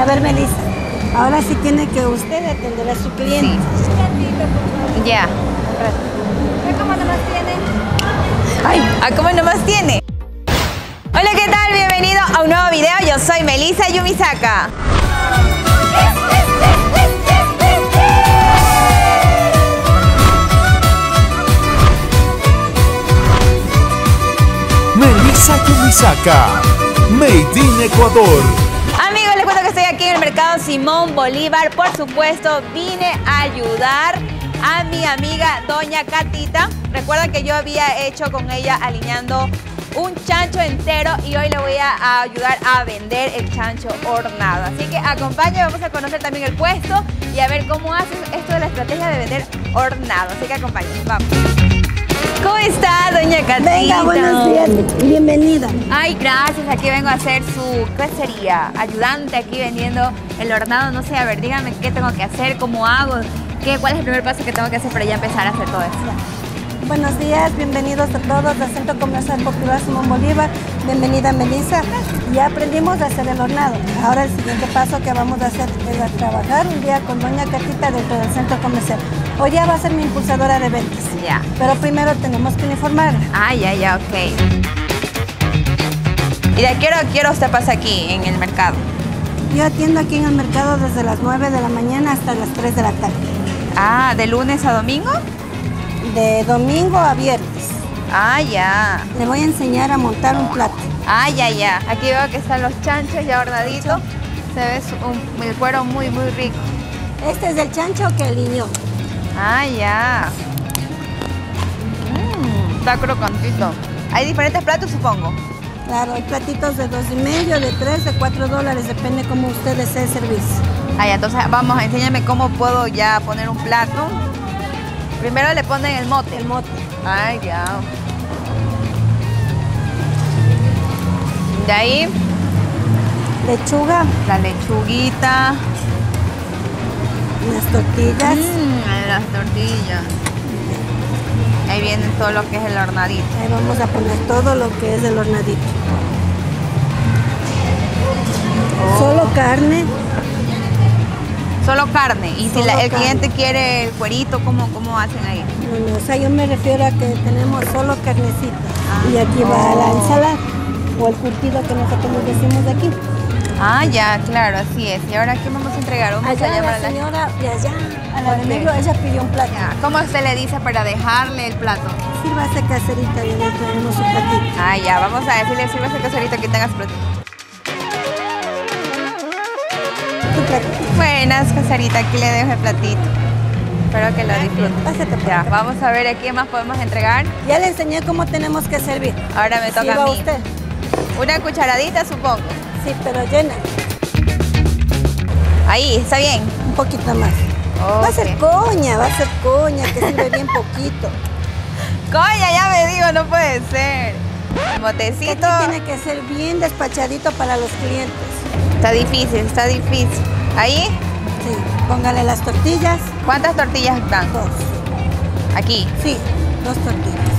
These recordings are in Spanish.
A ver, Melissa, ahora sí tiene que usted atender a su cliente. Sí. Ya. ¿Cómo nomás tiene? Ay, ¿a cómo nomás tiene? Hola, ¿qué tal? Bienvenido a un nuevo video. Yo soy Melissa Yumisaka. Melissa Yumisaka, Made in Ecuador. Amigos, les cuento que estoy aquí en el mercado Simón Bolívar. Por supuesto, vine a ayudar a mi amiga Doña Catita. Recuerdan que yo había hecho con ella alineando un chancho entero y hoy le voy a ayudar a vender el chancho hornado. Así que acompáñame, vamos a conocer también el puesto y a ver cómo hace esto de la estrategia de vender hornado. Así que acompáñame, vamos. ¿Cómo está, Doña Catita? Venga, buenos días, bienvenida. Ay, gracias, aquí vengo a hacer su, ¿qué sería? Ayudante aquí vendiendo el hornado, no sé, a ver, dígame qué tengo que hacer, cómo hago, cuál es el primer paso que tengo que hacer para ya empezar a hacer todo esto. Buenos días, bienvenidos a todos al Centro Comercial Popular Simón Bolívar. Bienvenida, Melissa. Ya aprendimos a hacer el hornado. Ahora el siguiente paso que vamos a hacer es a trabajar un día con Doña Catita dentro del Centro Comercial. Hoy ya va a ser mi impulsadora de ventas. Ya. Pero primero tenemos que uniformarla. Ah, ya, ok. ¿Y de qué hora usted pasa aquí en el mercado? Yo atiendo aquí en el mercado desde las 9 de la mañana hasta las 3 de la tarde. Ah, ¿de lunes a domingo? De domingo a viernes. Ah, ya. Le voy a enseñar a montar un plato. Ah, ya. Aquí veo que están los chanchos ya hornaditos. Se ve el cuero muy rico. Este es el chancho que alineó. Ah, ya. Está crocantito. Hay diferentes platos, supongo. Claro, hay platitos de $2.50, de $3, de $4, depende cómo usted desee servirse. Ah, ya, entonces vamos, enséñame cómo puedo ya poner un plato. Primero le ponen el mote. El mote. Ay, ya. De ahí, Lechuga, la lechuguita. las tortillas. Las tortillas. Ahí viene todo lo que es el hornadito. Ahí vamos a poner todo lo que es el hornadito. Solo carne. Solo carne. Y si Solo el carne. cliente quiere el cuerito, ¿cómo hacen ahí? No, o sea, yo me refiero a que tenemos solo carnecita. Y aquí va la ensalada o el curtido que nosotros nos decimos de aquí. Ah, ya, claro, así es. ¿Y ahora qué vamos a entregar? Vamos a Allá llamar la a la señora de allá, a la de Ok. negro, ella pidió un plato. ¿Cómo usted le dice para dejarle el plato? Sírvase caserita y le traemos su platito. Ah, ya, vamos a decirle, sírvase caserito que tengas platito. Tu platito. Buenas, caserita, aquí le dejo el platito. Espero que lo disfrute. Pásate por Ya, acá. vamos a ver a quién más podemos entregar. Ya le enseñé cómo tenemos que servir. Ahora me toca Sirva a mí. usted. Una cucharadita, supongo. Sí, pero llena. Ahí, está bien. Un poquito más. Va a ser coña, que sirve bien poquito. Coña, ya me digo, no puede ser. El motecito. Aquí tiene que ser bien despachadito para los clientes. Está difícil. Ahí, Sí, póngale las tortillas. ¿cuántas tortillas van? 2. Aquí. Sí, 2 tortillas.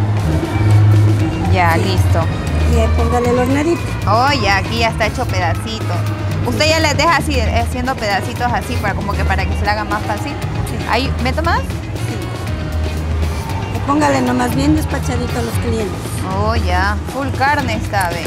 Ya, listo. Y ahí póngale el hornadito. Oh, ya, aquí ya está hecho pedacito. Usted ya les deja así, haciendo pedacitos así, para que se le haga más fácil. Sí. Ahí, ¿meto más? Sí. Y póngale nomás bien despachadito a los clientes. Oh, ya. Full carne esta vez.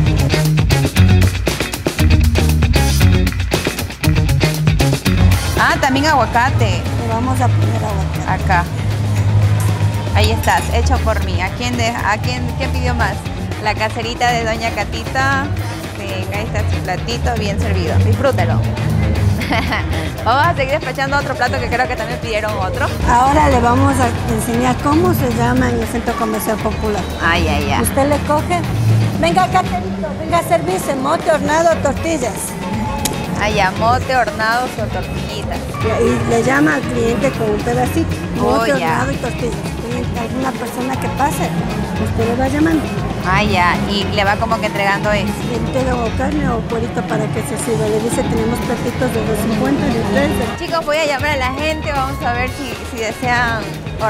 Ah, también aguacate. Le vamos a poner aguacate. Acá. Ahí estás, hecho por mí. ¿Quién pidió más? La caserita de Doña Catita. Venga, ahí está su platito bien servido. Disfrútelo. Vamos a seguir despachando otro plato que creo que también pidieron otro. Ahora le vamos a enseñar cómo se llama en el Centro Comercial Popular. Ay. Usted le coge, venga caterito, venga a servirse, mote, hornado, tortillas. Allá, mote, hornados o tortillitas. Y le llama al cliente con un pedacito, mote, Oh, ya. hornado y tortillas. Tiene alguna persona que pase, usted le va llamando. Ah, ya. Y le va como que entregando eso. Le entrega o carne o cuerito para que se sirva. Le dice, tenemos platitos de 2.50, de 3. Chicos, voy a llamar a la gente. Vamos a ver si desean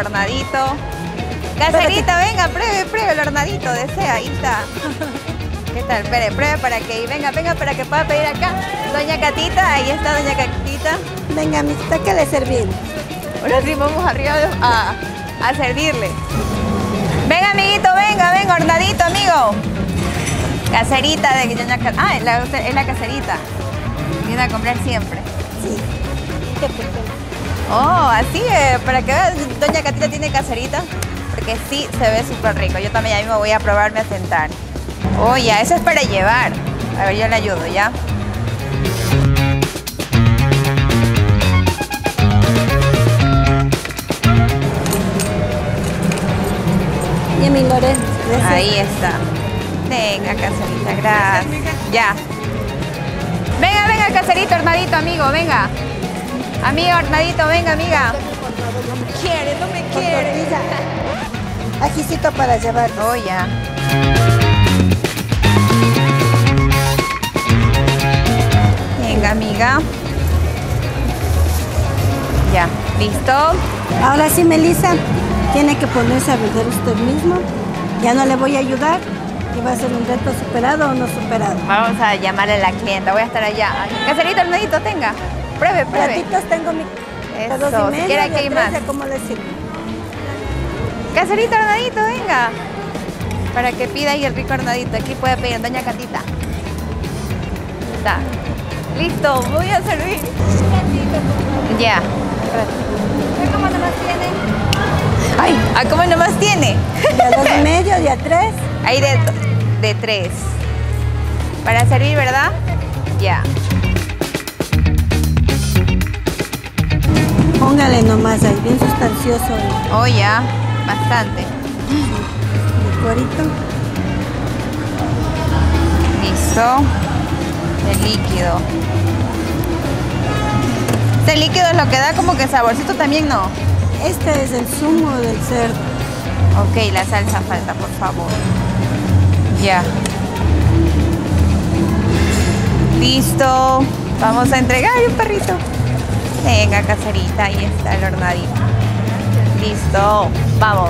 hornadito. Caserita, venga, pruebe el hornadito. Desea, ahí está. ¿Qué tal? Pruebe para que venga para que pueda pedir acá. Doña Catita, ahí está Doña Catita. Venga, amiguita, ¿qué le servimos? Ahora sí vamos arriba a servirle. Venga, amiguito, venga, hornadito, amigo. Caserita de Doña Catita. Ah, es la caserita. Viene a comprar siempre. Sí. Oh, así es, para que veas, Doña Catita tiene caserita, porque sí se ve súper rico. Yo también ya me voy a probarme a sentar. Oh, ya, eso es para llevar. A ver, yo le ayudo, ¿ya? Y mi Loren. Ahí está. Venga, caserita, gracias. Ya. Venga, caserito, hornadito, amigo, venga. Amigo, hornadito, venga, amiga. No me quiere. Ajicito para llevar. Oh, ya. Venga, amiga. Ya, ¿listo? Ahora sí, Melissa, tiene que ponerse a vender usted mismo. Ya no le voy a ayudar. ¿Y va a ser un reto superado o no superado? Vamos a llamarle a la clienta, voy a estar allá. Caserito, hornadito, tenga. Pruebe. Platitos tengo mi... Eso, 2,5, si quiere aquí hay más. ¿Cómo decir? Caserito, hornadito, venga. Para que pida ahí el rico hornadito. Aquí puede pedir Doña Catita. Está. Listo, voy a servir. Ya. ¿Cómo nomás tiene? Ay, ¿cómo nomás tiene? De a 2,5, de a 3. Ahí de 3. Para servir, ¿verdad? Ya. Póngale nomás ahí, bien sustancioso Oh, ya. Bastante. el cuerito. Listo. El líquido. Este líquido es lo que da como que saborcito también, ¿no? Este es el zumo del cerdo. Ok, la salsa falta, por favor. Ya. Listo. Vamos a entregar un perrito. Venga, caserita, ahí está el hornadito. Listo, vamos.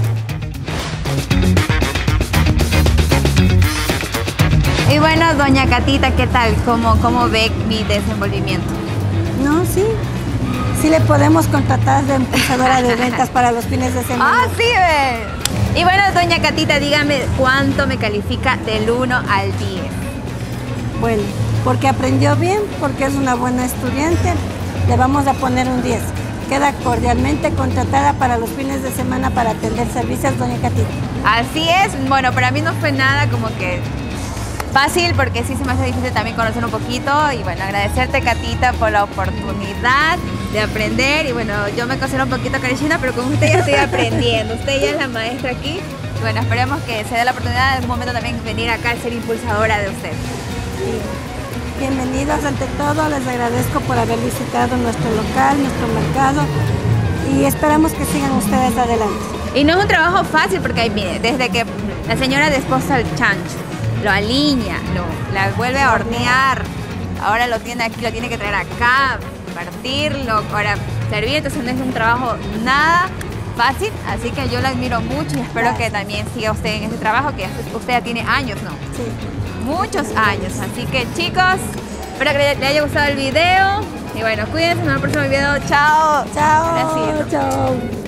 Y bueno, Doña Catita, ¿qué tal? ¿Cómo ve mi desenvolvimiento? No, sí. Sí le podemos contratar de impulsadora de ventas para los fines de semana. ¡Ah, sí, ve! Y bueno, Doña Catita, dígame cuánto me califica del 1 al 10. Bueno, porque aprendió bien, porque es una buena estudiante, le vamos a poner un 10. Queda cordialmente contratada para los fines de semana para atender servicios, Doña Catita. Así es. Bueno, para mí no fue nada como que fácil, porque sí se me hace difícil también conocer un poquito. Y bueno, agradecerte, Catita, por la oportunidad de aprender. Y bueno, yo me considero un poquito carechina, pero con usted ya estoy aprendiendo. Usted ya es la maestra aquí. Y bueno, esperemos que se dé la oportunidad en un momento también venir acá a ser impulsadora de usted. Bienvenidos ante todo, les agradezco por haber visitado nuestro local, nuestro mercado y esperamos que sigan ustedes adelante. Y no es un trabajo fácil porque, mire, desde que la señora desposa el chancho, lo alinea, la vuelve a hornear, ahora lo tiene aquí, lo tiene que traer acá, partirlo, para servir, entonces no es un trabajo nada fácil, así que yo la admiro mucho y espero que también siga usted en ese trabajo, que usted ya tiene años, ¿no? Sí. Muchos años, así que chicos, espero que le haya gustado el video y bueno, cuídense en el próximo video, chao. Chao. Gracias. Chao.